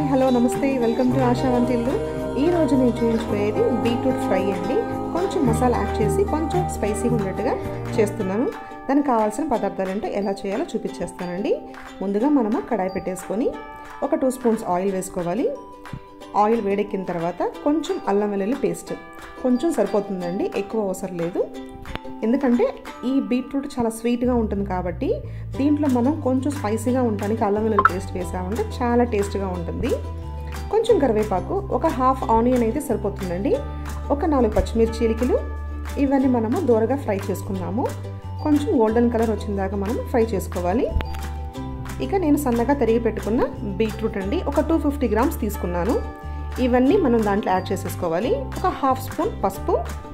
Hello నమస్తే welcome to ASHA వంటిల్లు। ఈ రోజు నేను చూపించబోయేది బీట్రూట్ ఫ్రై అండి। కొంచెం మసాలా యాడ్ చేసి కొంచెం స్పైసీగా ఉండేట్టుగా చేస్తున్నాను। దానికి కావాల్సిన పదార్థాలు అంటే ఎలా చేయాలో చూపించేస్తానండి। ముందుగా మనము కడాయి పెట్టేసుకొని ఒక 2 స్పూన్స్ ఆయిల్ వేసుకోవాలి। ఆయిల్ వేడెక్కిన తర్వాత కొంచెం అల్లం వెల్లుల్లి పేస్ట్ కొంచెం సరిపోతుందండి, ఎక్కువ అవసరం లేదు। ఎందుకంటే ఈ బీట్రూట్ చాలా స్వీట్గా ఉంటుంది కాబట్టి దీంట్లో మనం కొంచెం స్పైసీగా ఉండడానికి అల్లం వెల్లుల్లి పేస్ట్ వేసామంటే చాలా టేస్ట్గా ఉంటుంది। కొంచెం కరివేపాకు, ఒక హాఫ్ ఆనియన్ అయితే సరిపోతుందండి, ఒక 4 పచ్చిమిర్చి చిలికలు, ఇవన్నీ మనము దూరగా ఫ్రై చేసుకున్నాము। కొంచెం గోల్డెన్ కలర్ వచ్చిన దాకా మనం ఫ్రై చేసుకోవాలి। ఇక నేను సన్నగా తరిగి పెట్టుకున్న బీట్రూట్ అండి, ఒక 250 గ్రామ్స్ తీసుకున్నాను। ఇవన్నీ మనం దాంట్లో యాడ్ చేసేసుకోవాలి। ఒక హాఫ్ స్పూన్ పసుపు,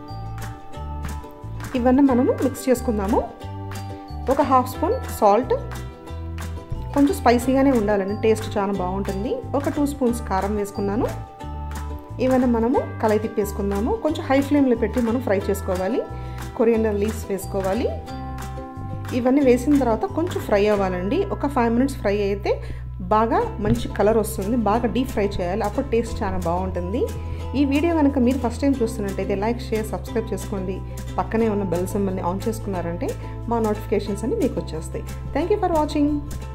ఇవన్నీ మనము మిక్స్ చేసుకుందాము। ఒక హాఫ్ స్పూన్ సాల్ట్, కొంచెం స్పైసీగానే ఉండాలండి, టేస్ట్ చాలా బాగుంటుంది। ఒక 2 స్పూన్స్ కారం వేసుకున్నాను। ఇవన్నీ మనము కలయి తిప్పేసుకుందాము। కొంచెం హై ఫ్లేమ్లో పెట్టి మనం ఫ్రై చేసుకోవాలి। కొరియండర్ లీవ్స్ వేసుకోవాలి। ఇవన్నీ వేసిన తర్వాత కొంచెం ఫ్రై అవ్వాలండి, ఒక 5 మినిట్స్ ఫ్రై అయితే బాగా మంచి కలర్ వస్తుంది। బాగా డీప్ ఫ్రై చేయాలి, అప్పుడు టేస్ట్ చాలా బాగుంటుంది। ఈ వీడియో కనుక మీరు ఫస్ట్ టైం చూస్తున్నట్టయితే లైక్, షేర్, సబ్స్క్రైబ్ చేసుకోండి। పక్కనే ఉన్న బెల్ సింబల్ని ఆన్ చేసుకున్నారంటే మా నోటిఫికేషన్స్ అన్ని మీకు వచ్చేస్తాయి। Thank you for watching.